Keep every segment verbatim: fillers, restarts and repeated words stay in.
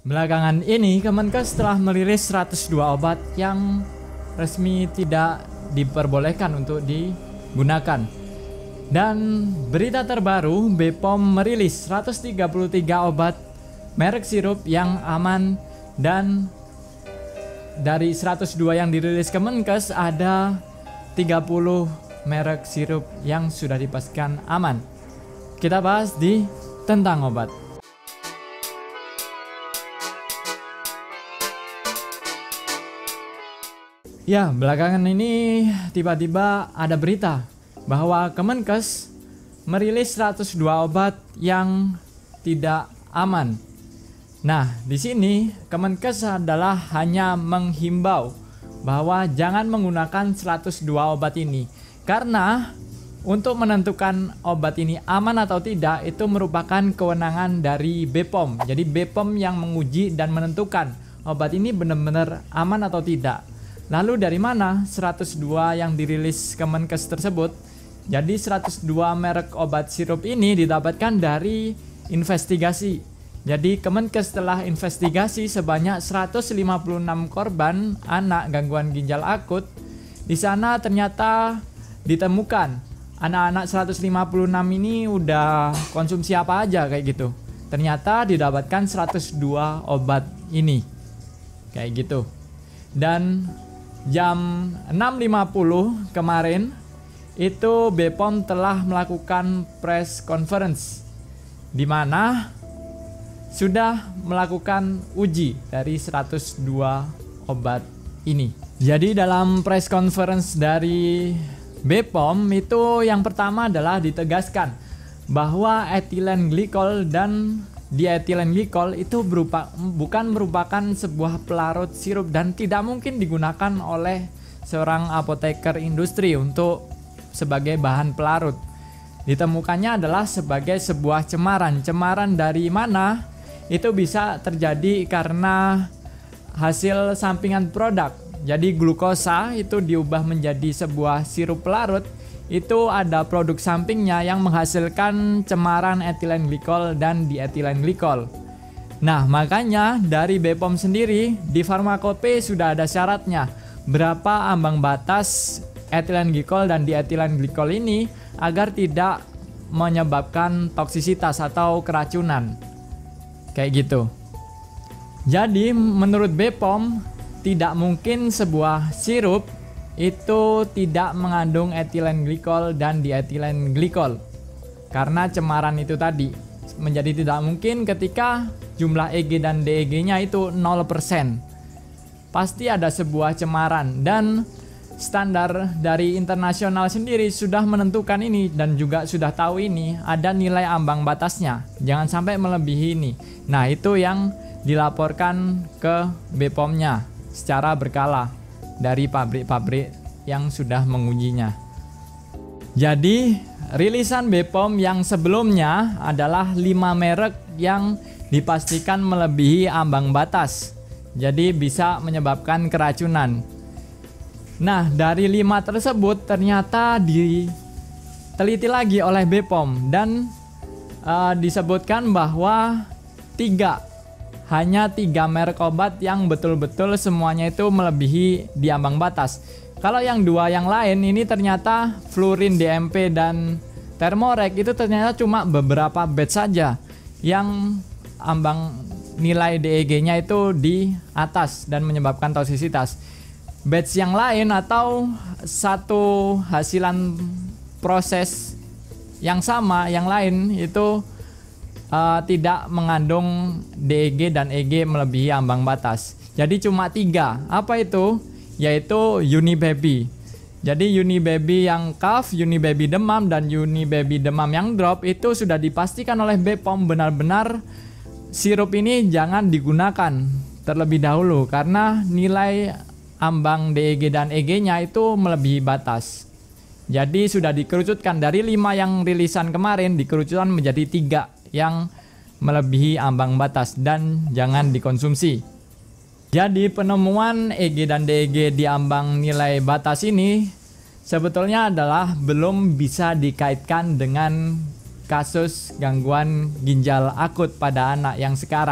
Belakangan ini Kemenkes telah merilis seratus dua obat yang resmi tidak diperbolehkan untuk digunakan. Dan berita terbaru, B P O M merilis seratus tiga puluh tiga obat merek sirup yang aman, dan dari seratus dua yang dirilis Kemenkes ada tiga puluh merek sirup yang sudah dipastikan aman. Kita bahas di tentang obat. Ya, belakangan ini tiba-tiba ada berita bahwa Kemenkes merilis seratus dua obat yang tidak aman. Nah, di sini Kemenkes adalah hanya menghimbau bahwa jangan menggunakan seratus dua obat ini, karena untuk menentukan obat ini aman atau tidak itu merupakan kewenangan dari B P O M. Jadi B P O M yang menguji dan menentukan obat ini benar-benar aman atau tidak. Lalu dari mana seratus dua yang dirilis Kemenkes tersebut? Jadi seratus dua merek obat sirup ini didapatkan dari investigasi. Jadi Kemenkes telah investigasi sebanyak seratus lima puluh enam korban anak gangguan ginjal akut. Di sana ternyata ditemukan anak-anak seratus lima puluh enam ini udah konsumsi apa aja kayak gitu. Ternyata didapatkan seratus dua obat ini. Kayak gitu. Dan jam enam lima puluh kemarin itu B P O M telah melakukan press conference di mana sudah melakukan uji dari seratus dua obat ini. Jadi dalam press conference dari B P O M itu yang pertama adalah ditegaskan bahwa etilen glikol dan dietilen glikol itu berupa, bukan merupakan sebuah pelarut sirup dan tidak mungkin digunakan oleh seorang apoteker industri untuk sebagai bahan pelarut. Ditemukannya adalah sebagai sebuah cemaran. Cemaran dari mana? Itu bisa terjadi karena hasil sampingan produk. Jadi glukosa itu diubah menjadi sebuah sirup pelarut. Itu ada produk sampingnya yang menghasilkan cemaran etilen glikol dan dietilen glikol. Nah, makanya dari B P O M sendiri di farmakope sudah ada syaratnya berapa ambang batas etilen glikol dan dietilen glikol ini agar tidak menyebabkan toksisitas atau keracunan. Kayak gitu. Jadi menurut B P O M tidak mungkin sebuah sirup itu tidak mengandung etilen glikol dan dietilen glikol karena cemaran itu tadi. Menjadi tidak mungkin ketika jumlah E G dan D E G-nya itu nol persen. Pasti ada sebuah cemaran, dan standar dari internasional sendiri sudah menentukan ini dan juga sudah tahu ini ada nilai ambang batasnya. Jangan sampai melebihi ini. Nah, itu yang dilaporkan ke B P O M-nya secara berkala dari pabrik-pabrik yang sudah mengujinya. Jadi rilisan B P O M yang sebelumnya adalah lima merek yang dipastikan melebihi ambang batas. Jadi bisa menyebabkan keracunan. Nah, dari lima tersebut ternyata diteliti lagi oleh B P O M dan uh, disebutkan bahwa tiga hanya tiga merek obat yang betul-betul semuanya itu melebihi di ambang batas. Kalau yang dua yang lain ini ternyata Flurin D M P dan Thermorec itu ternyata cuma beberapa batch saja yang ambang nilai D E G-nya itu di atas dan menyebabkan toksisitas. Batch yang lain atau satu hasilan proses yang sama yang lain itu Uh, tidak mengandung D E G dan E G melebihi ambang batas. Jadi cuma tiga. Apa itu? Yaitu Unibaby. Jadi Unibaby yang cough, Unibaby demam, dan Unibaby demam yang drop itu sudah dipastikan oleh B P O M benar-benar sirup ini jangan digunakan terlebih dahulu karena nilai ambang D E G dan E G-nya itu melebihi batas. Jadi sudah dikerucutkan dari lima yang rilisan kemarin, dikerucutkan menjadi tiga yang melebihi ambang batas dan jangan dikonsumsi. Jadi penemuan E G dan D E G di ambang nilai batas ini sebetulnya adalah belum bisa dikaitkan dengan kasus gangguan ginjal akut pada anak yang sekarang.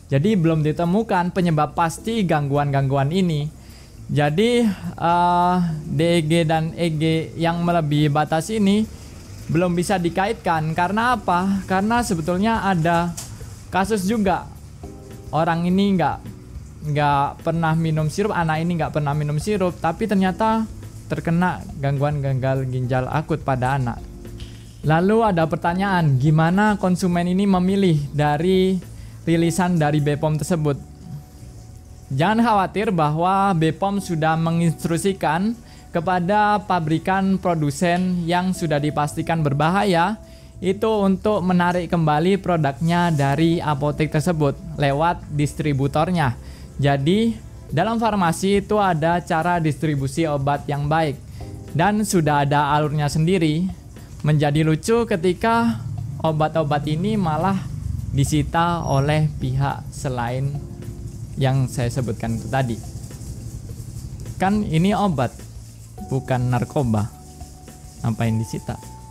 Jadi belum ditemukan penyebab pasti gangguan-gangguan ini. Jadi uh, D E G dan E G yang melebihi batas ini belum bisa dikaitkan. Karena apa? Karena sebetulnya ada kasus juga orang ini nggak nggak pernah minum sirup, anak ini nggak pernah minum sirup, tapi ternyata terkena gangguan gagal ginjal akut pada anak. Lalu ada pertanyaan, gimana konsumen ini memilih dari rilisan dari B P O M tersebut? Jangan khawatir bahwa B P O M sudah menginstruksikan kepada pabrikan produsen yang sudah dipastikan berbahaya itu untuk menarik kembali produknya dari apotek tersebut lewat distributornya. Jadi dalam farmasi itu ada cara distribusi obat yang baik dan sudah ada alurnya sendiri. Menjadi lucu ketika obat-obat ini malah disita oleh pihak selain yang saya sebutkan itu tadi. Kan ini obat, bukan narkoba. Ngapain disita?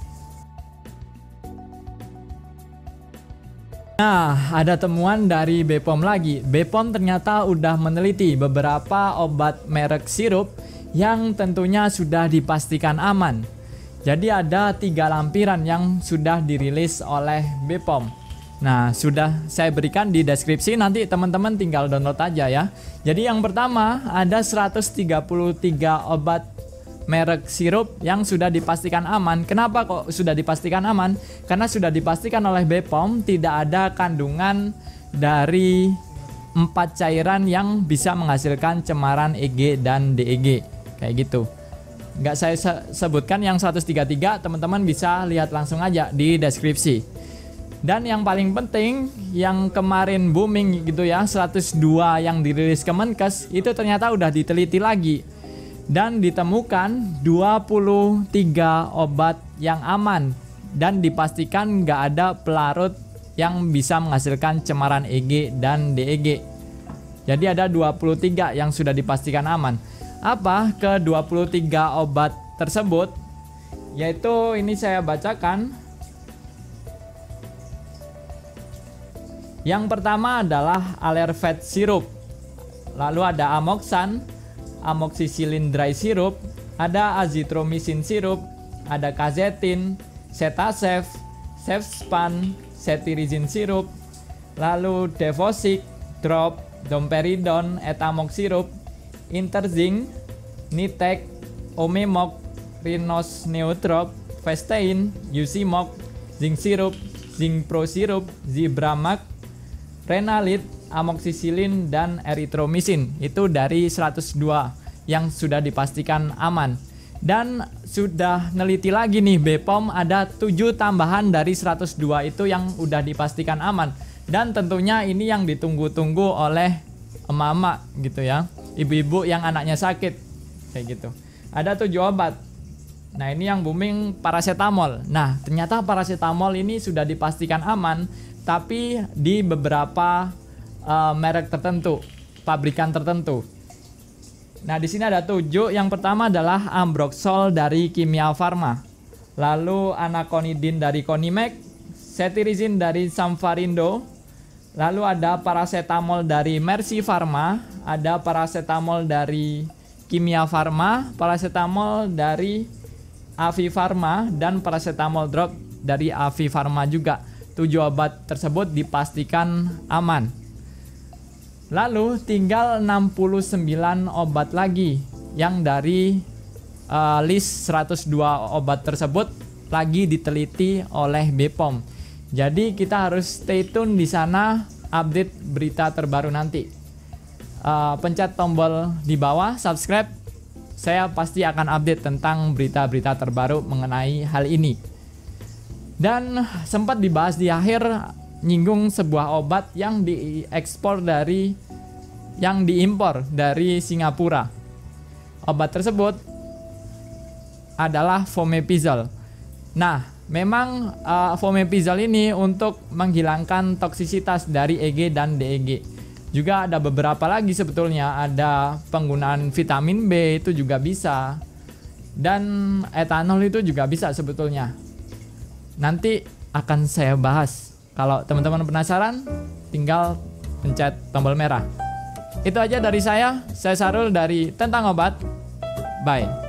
Nah, ada temuan dari B P O M lagi. B P O M ternyata udah meneliti beberapa obat merek sirup yang tentunya sudah dipastikan aman. Jadi ada tiga lampiran yang sudah dirilis oleh B P O M. Nah, sudah saya berikan di deskripsi, nanti teman-teman tinggal download aja ya. Jadi yang pertama ada seratus tiga puluh tiga obat merek sirup yang sudah dipastikan aman. Kenapa kok sudah dipastikan aman? Karena sudah dipastikan oleh B P O M tidak ada kandungan dari empat cairan yang bisa menghasilkan cemaran E G dan D E G. Kayak gitu. Nggak saya sebutkan yang seratus tiga puluh tiga, teman-teman bisa lihat langsung aja di deskripsi. Dan yang paling penting yang kemarin booming gitu ya, seratus dua yang dirilis Kemenkes itu ternyata udah diteliti lagi dan ditemukan dua puluh tiga obat yang aman dan dipastikan nggak ada pelarut yang bisa menghasilkan cemaran E G dan D E G. Jadi ada dua puluh tiga yang sudah dipastikan aman. Apa ke dua puluh tiga obat tersebut? Yaitu ini saya bacakan. Yang pertama adalah Allervet Syrup. Lalu ada Amoxan, Amoxicillin Dry Syrup, ada Azithromycin Syrup, ada Cazetin, Cetasef, Cefspan, Cetirizine Syrup, lalu Devosic, Drop, Domperidone, Etamox Syrup, Interzing, Nitek, Omemok, Rhinos Neodrop, Vestein, Ucimoc, Zinc Syrup, Zinc Pro Syrup, Zibramak, Renalit, Amoxicillin, dan Erythromycin. Itu dari seratus dua yang sudah dipastikan aman. Dan sudah neliti lagi nih B P O M, ada tujuh tambahan dari seratus dua itu yang udah dipastikan aman. Dan tentunya ini yang ditunggu-tunggu oleh emak-emak gitu ya, ibu-ibu yang anaknya sakit kayak gitu. Ada tujuh obat. Nah, ini yang booming paracetamol. Nah, ternyata paracetamol ini sudah dipastikan aman, tapi di beberapa uh, merek tertentu, pabrikan tertentu. Nah, di sini ada tujuh. Yang pertama adalah Ambroxol dari Kimia Farma, lalu Anaconidin dari Conimax, Cetirizine dari Samfarindo, lalu ada paracetamol dari Mercy Pharma, ada paracetamol dari Kimia Farma, paracetamol dari Avi Pharma, dan paracetamol drop dari Avi Pharma juga. Tujuh obat tersebut dipastikan aman. Lalu tinggal enam puluh sembilan obat lagi yang dari uh, list seratus dua obat tersebut lagi diteliti oleh B P O M. Jadi kita harus stay tune di sana, update berita terbaru nanti. Uh, pencet tombol di bawah subscribe. Saya pasti akan update tentang berita-berita terbaru mengenai hal ini. Dan sempat dibahas di akhir nyinggung sebuah obat yang diekspor dari yang diimpor dari Singapura. Obat tersebut adalah Fomepizole. Nah, memang uh, Fomepizole ini untuk menghilangkan toksisitas dari E G dan D E G. Juga ada beberapa lagi sebetulnya, ada penggunaan vitamin B itu juga bisa. Dan etanol itu juga bisa sebetulnya. Nanti akan saya bahas. Kalau teman-teman penasaran, tinggal pencet tombol merah. Itu aja dari saya. Saya Sarul dari Tentang Obat. Bye.